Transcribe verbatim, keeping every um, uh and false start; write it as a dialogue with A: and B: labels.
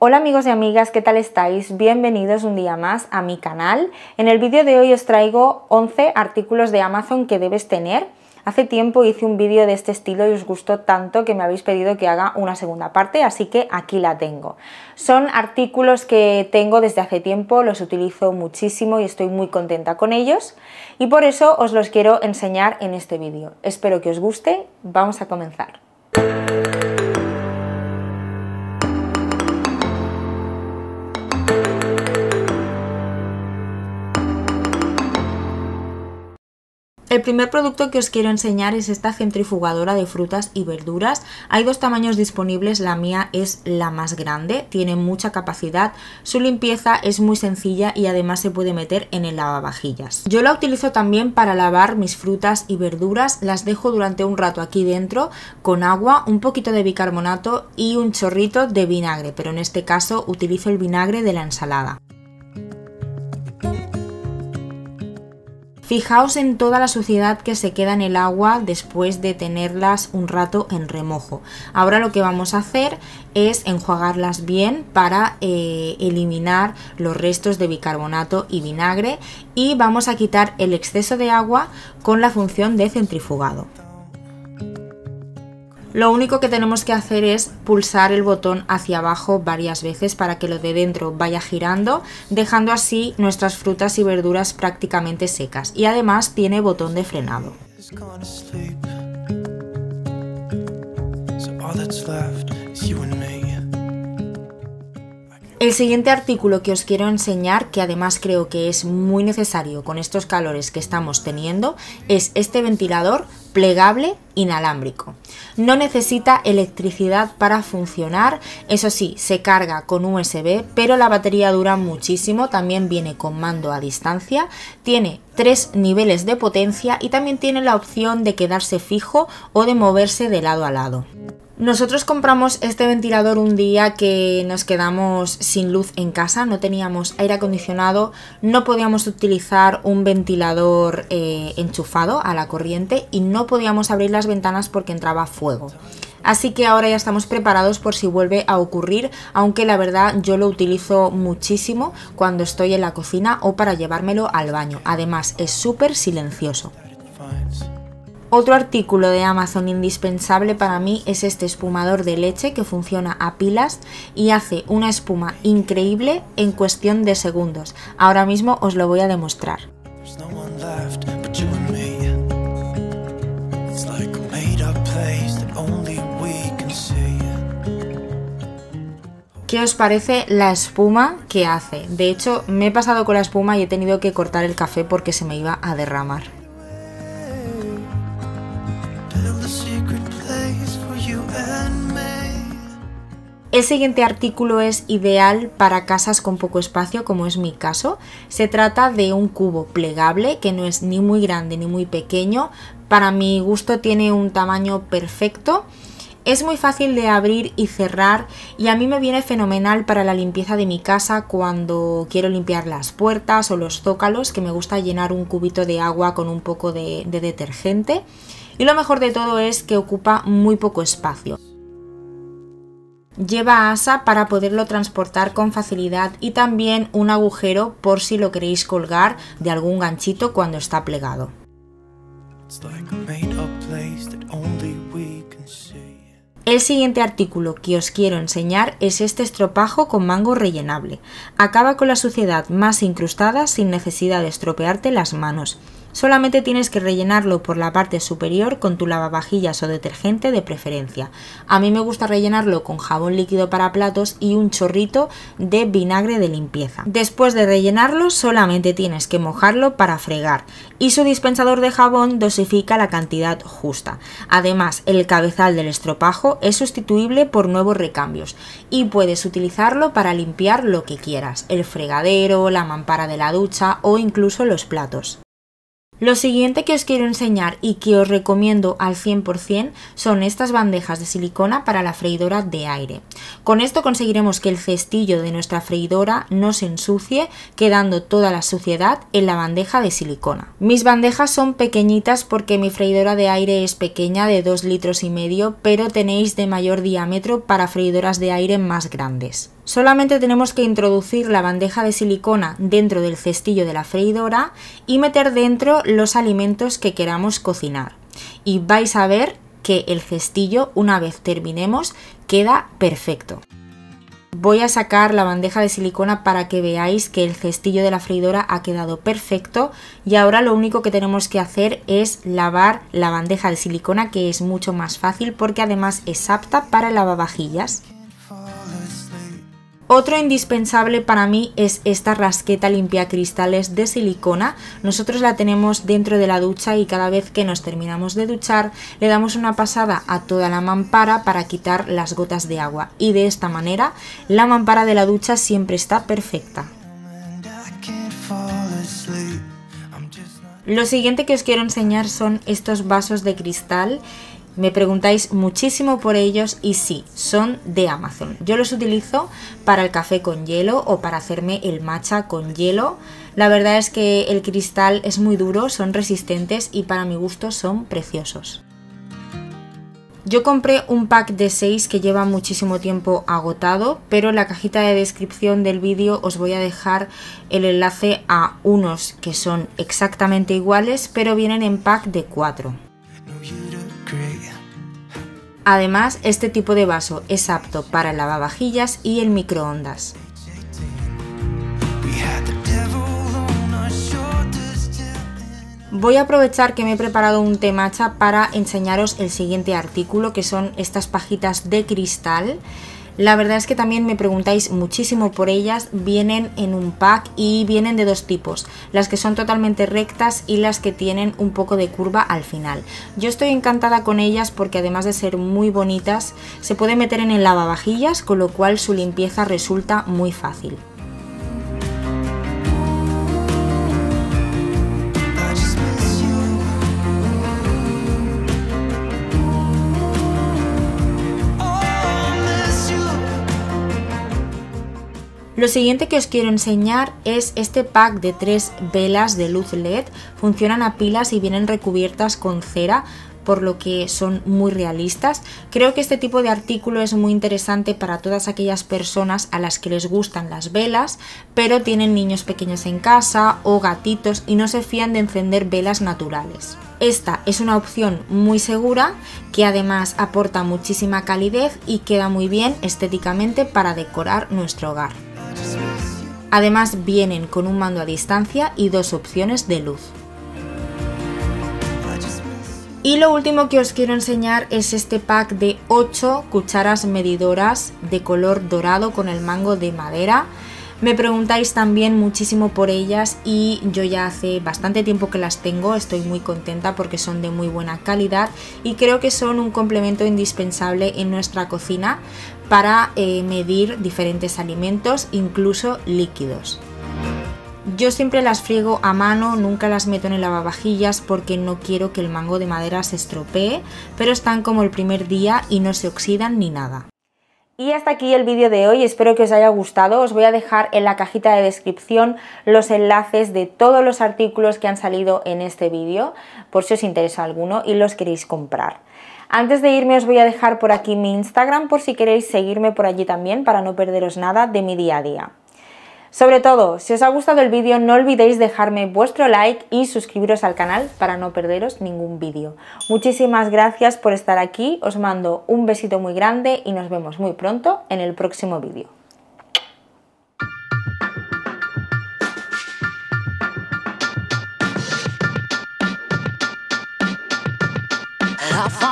A: Hola amigos y amigas, ¿qué tal estáis? Bienvenidos un día más a mi canal. En el vídeo de hoy os traigo once artículos de Amazon que debes tener. Hace tiempo hice un vídeo de este estilo y os gustó tanto que me habéis pedido que haga una segunda parte, así que aquí la tengo. Son artículos que tengo desde hace tiempo, los utilizo muchísimo y estoy muy contenta con ellos y por eso os los quiero enseñar en este vídeo. Espero que os guste, vamos a comenzar. El primer producto que os quiero enseñar es esta centrifugadora de frutas y verduras. Hay dos tamaños disponibles, la mía es la más grande, tiene mucha capacidad, su limpieza es muy sencilla y además se puede meter en el lavavajillas. Yo la utilizo también para lavar mis frutas y verduras, las dejo durante un rato aquí dentro con agua, un poquito de bicarbonato y un chorrito de vinagre, pero en este caso utilizo el vinagre de la ensalada. Fijaos en toda la suciedad que se queda en el agua después de tenerlas un rato en remojo. Ahora lo que vamos a hacer es enjuagarlas bien para eh, eliminar los restos de bicarbonato y vinagre y vamos a quitar el exceso de agua con la función de centrifugado. Lo único que tenemos que hacer es pulsar el botón hacia abajo varias veces para que lo de dentro vaya girando, dejando así nuestras frutas y verduras prácticamente secas. Y además tiene botón de frenado. El siguiente artículo que os quiero enseñar, que además creo que es muy necesario con estos calores que estamos teniendo, es este ventilador plegable inalámbrico. No necesita electricidad para funcionar, eso sí, se carga con U S B, pero la batería dura muchísimo, también viene con mando a distancia, tiene tres niveles de potencia y también tiene la opción de quedarse fijo o de moverse de lado a lado. Nosotros compramos este ventilador un día que nos quedamos sin luz en casa, no teníamos aire acondicionado, no podíamos utilizar un ventilador eh, enchufado a la corriente y no podíamos abrir las ventanas porque entraba fuego. Así que ahora ya estamos preparados por si vuelve a ocurrir, aunque la verdad yo lo utilizo muchísimo cuando estoy en la cocina o para llevármelo al baño. Además es súper silencioso. Otro artículo de Amazon indispensable para mí es este espumador de leche que funciona a pilas y hace una espuma increíble en cuestión de segundos. Ahora mismo os lo voy a demostrar. ¿Qué os parece la espuma que hace? De hecho, me he pasado con la espuma y he tenido que cortar el café porque se me iba a derramar. El siguiente artículo es ideal para casas con poco espacio, como es mi caso. Se trata de un cubo plegable que no es ni muy grande ni muy pequeño. Para mi gusto tiene un tamaño perfecto. Es muy fácil de abrir y cerrar y a mí me viene fenomenal para la limpieza de mi casa cuando quiero limpiar las puertas o los zócalos, que me gusta llenar un cubito de agua con un poco de, de detergente. Y lo mejor de todo es que ocupa muy poco espacio. Lleva asa para poderlo transportar con facilidad y también un agujero por si lo queréis colgar de algún ganchito cuando está plegado. El siguiente artículo que os quiero enseñar es este estropajo con mango rellenable. Acaba con la suciedad más incrustada sin necesidad de estropearte las manos. Solamente tienes que rellenarlo por la parte superior con tu lavavajillas o detergente de preferencia. A mí me gusta rellenarlo con jabón líquido para platos y un chorrito de vinagre de limpieza. Después de rellenarlo solamente tienes que mojarlo para fregar y su dispensador de jabón dosifica la cantidad justa. Además, el cabezal del estropajo es sustituible por nuevos recambios y puedes utilizarlo para limpiar lo que quieras, el fregadero, la mampara de la ducha o incluso los platos. Lo siguiente que os quiero enseñar y que os recomiendo al cien por cien son estas bandejas de silicona para la freidora de aire. Con esto conseguiremos que el cestillo de nuestra freidora no se ensucie, quedando toda la suciedad en la bandeja de silicona. Mis bandejas son pequeñitas porque mi freidora de aire es pequeña, de dos litros y medio, pero tenéis de mayor diámetro para freidoras de aire más grandes. Solamente tenemos que introducir la bandeja de silicona dentro del cestillo de la freidora y meter dentro los alimentos que queramos cocinar. Y vais a ver que el cestillo, una vez terminemos, queda perfecto. Voy a sacar la bandeja de silicona para que veáis que el cestillo de la freidora ha quedado perfecto y ahora lo único que tenemos que hacer es lavar la bandeja de silicona, que es mucho más fácil porque además es apta para el lavavajillas. Otro indispensable para mí es esta rasqueta limpiacristales de silicona. Nosotros la tenemos dentro de la ducha y cada vez que nos terminamos de duchar le damos una pasada a toda la mampara para quitar las gotas de agua y de esta manera la mampara de la ducha siempre está perfecta. Lo siguiente que os quiero enseñar son estos vasos de cristal. Me preguntáis muchísimo por ellos y sí, son de Amazon. Yo los utilizo para el café con hielo o para hacerme el matcha con hielo. La verdad es que el cristal es muy duro, son resistentes y para mi gusto son preciosos. Yo compré un pack de seis que lleva muchísimo tiempo agotado, pero en la cajita de descripción del vídeo os voy a dejar el enlace a unos que son exactamente iguales, pero vienen en pack de cuatro. Además, este tipo de vaso es apto para el lavavajillas y el microondas. Voy a aprovechar que me he preparado un té matcha para enseñaros el siguiente artículo, que son estas pajitas de cristal. La verdad es que también me preguntáis muchísimo por ellas, vienen en un pack y vienen de dos tipos, las que son totalmente rectas y las que tienen un poco de curva al final. Yo estoy encantada con ellas porque además de ser muy bonitas, se puede meter en el lavavajillas, con lo cual su limpieza resulta muy fácil. Lo siguiente que os quiero enseñar es este pack de tres velas de luz L E D. Funcionan a pilas y vienen recubiertas con cera, por lo que son muy realistas. Creo que este tipo de artículo es muy interesante para todas aquellas personas a las que les gustan las velas, pero tienen niños pequeños en casa o gatitos y no se fían de encender velas naturales. Esta es una opción muy segura que además aporta muchísima calidez y queda muy bien estéticamente para decorar nuestro hogar. Además vienen con un mando a distancia y dos opciones de luz. Y lo último que os quiero enseñar es este pack de ocho cucharas medidoras de color dorado con el mango de madera. Me preguntáis también muchísimo por ellas y yo ya hace bastante tiempo que las tengo, estoy muy contenta porque son de muy buena calidad y creo que son un complemento indispensable en nuestra cocina para eh, medir diferentes alimentos, incluso líquidos. Yo siempre las friego a mano, nunca las meto en el lavavajillas porque no quiero que el mango de madera se estropee, pero están como el primer día y no se oxidan ni nada. Y hasta aquí el vídeo de hoy, espero que os haya gustado. Os voy a dejar en la cajita de descripción los enlaces de todos los artículos que han salido en este vídeo, por si os interesa alguno y los queréis comprar. Antes de irme os voy a dejar por aquí mi Instagram por si queréis seguirme por allí también para no perderos nada de mi día a día. Sobre todo, si os ha gustado el vídeo no olvidéis dejarme vuestro like y suscribiros al canal para no perderos ningún vídeo. Muchísimas gracias por estar aquí, os mando un besito muy grande y nos vemos muy pronto en el próximo vídeo.
B: I